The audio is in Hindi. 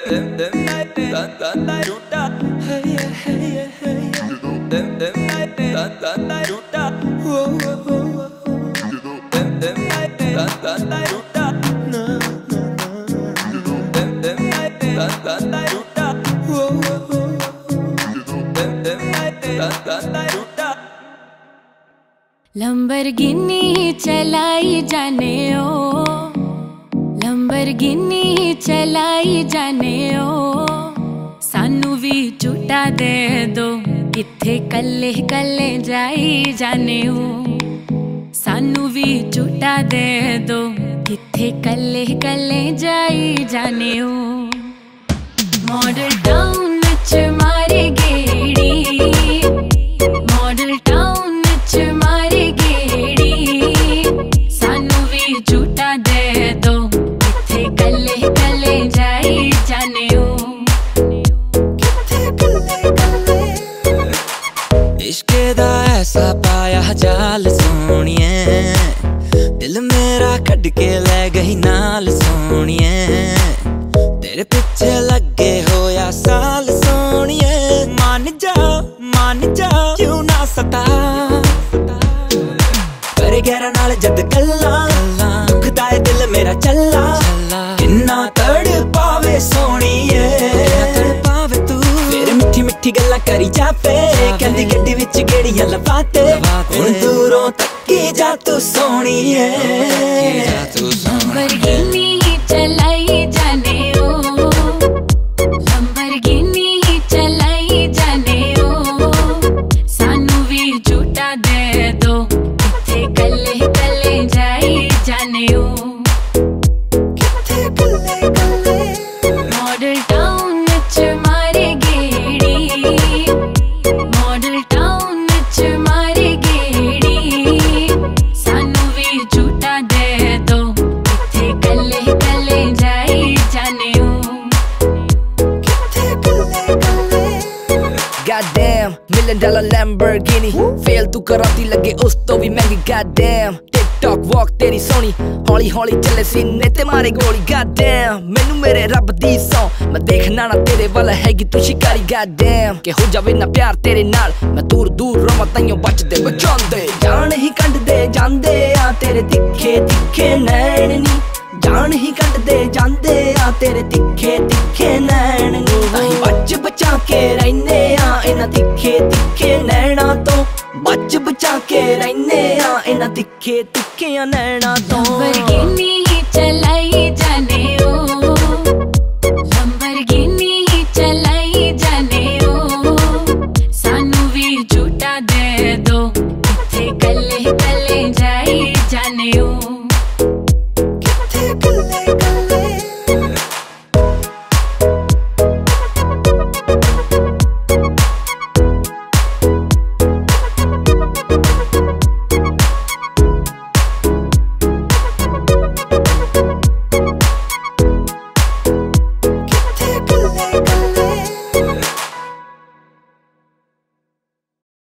लंबरगिनी चलाई जाने ओ, लंबरगिनी चलाई जाने ओ, सानू भी झूठा दे दो, किथे कल्ले कल्ले जाई जाने ओ, सानू भी झूठा दे दो, किथे कल्ले कल्ले जाई जाने ओ। मॉडल टाउन च मारे गेड़ी, मॉडल टाउन च मारे गेड़ी, सानू भी झूठा दे दो, किथे कल्ले कल्ले जाई जाने ओ। इश्के दा ऐसा पाया जाल सोनिए, दिल मेरा कट के ले गई नाल सोनिए, तेरे पीछे लगे होया साल सोनिए, मान जा क्यों ना सता, करे गहरा नाल जद गल्ला, दुखदा है दिल मेरा चला, किन्ना तड़ पावे सोनिए, पावे तू फिर मिठी मिठी गल्ला करी जावे, कहंदी गड्डी विच गेड़ियां लवाते, हुण दूरों तक्की जा तू सोनिए। लंबरगिनी चलाई जाने ओ, लंबरगिनी चलाई जाने ओ, सानू भी झूठा दे दो, किथे कल्ले कल्ले जाई जाने ओ। मॉडल टाउन च मारे गेड़ी, मॉडल टाउन च मारे गेड़ी, सानू भी झूठा दे दो, किथे कल्ले कल्ले जाई जाने ओ। Goddamn, $1 million Lamborghini, फेल तू कराती लगे उस तो भी महंगी। Goddamn, TikTok walk तेरी सोनी, हौली हौली चले सीने ते मारे गोली। Goddamn, मैनू मेरे रब दी सौ, मैं देखना ना तेरे वाला हैगी तू शिकारी। Goddamn, के हो जावे ना प्यार तेरे नाल, मैं दूर दूर रवां ताइयों बचदे बचांदे, जान ही कंडदे जांदे आ तेरे तिखे तिखे नैन नी, जान ही कंडदे जांदे आ तेरे तिखे तिखे नैन नी, ताहीं बच बचा के रहने आ इन्हां तिखे तिखे नैना तो, बच बचा के रहने आ इन्हां तिखे तिखे नैना तो। लंबरगिनी चलाई जाने ओ, लंबरगिनी चलाई जाने ओ, सानू भी झूठा दे दो, किथे कल्ले कल्ले जाई जाने ओ।